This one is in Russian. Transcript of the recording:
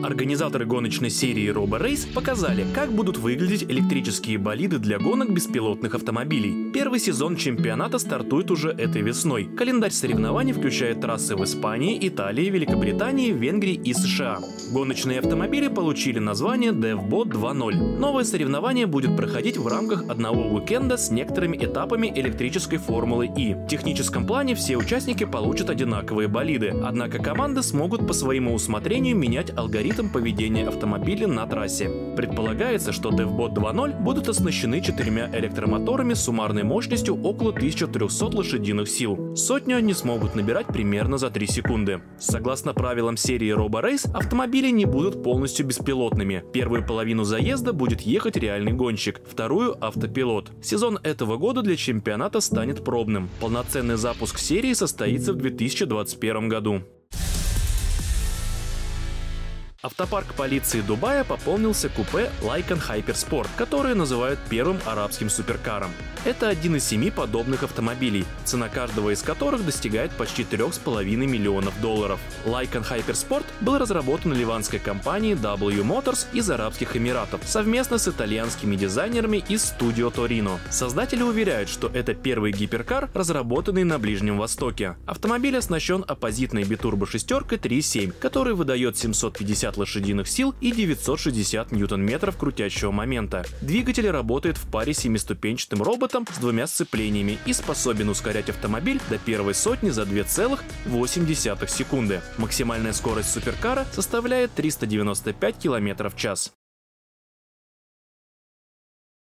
Организаторы гоночной серии Robo Race показали, как будут выглядеть электрические болиды для гонок беспилотных автомобилей. Первый сезон чемпионата стартует уже этой весной. Календарь соревнований включает трассы в Испании, Италии, Великобритании, Венгрии и США. Гоночные автомобили получили название DevBot 2.0. Новое соревнование будет проходить в рамках одного уикенда с некоторыми этапами электрической Формулы И. В техническом плане все участники получат одинаковые болиды, однако команды смогут по своему усмотрению менять алгоритм поведения автомобиля на трассе. Предполагается, что DevBot 2.0 будут оснащены 4 электромоторами с суммарной мощностью около 1300 лошадиных сил. Сотню они смогут набирать примерно за 3 секунды. Согласно правилам серии Robo Race, автомобили не будут полностью беспилотными. Первую половину заезда будет ехать реальный гонщик, вторую — автопилот. Сезон этого года для чемпионата станет пробным. Полноценный запуск серии состоится в 2021 году. Автопарк полиции Дубая пополнился купе Lykan Hypersport, который называют первым арабским суперкаром. Это один из 7 подобных автомобилей, цена каждого из которых достигает почти $3,5 миллионов. Lykan Hypersport был разработан ливанской компанией W Motors из Арабских Эмиратов совместно с итальянскими дизайнерами из Studio Torino. Создатели уверяют, что это первый гиперкар, разработанный на Ближнем Востоке. Автомобиль оснащен оппозитной битурбо-шестеркой 3.7, который выдает 750 лошадиных сил и 960 ньютон-метров крутящего момента. Двигатель работает в паре с 7-ступенчатым роботом с 2 сцеплениями и способен ускорять автомобиль до первой сотни за 2,8 секунды. Максимальная скорость суперкара составляет 395 км в час.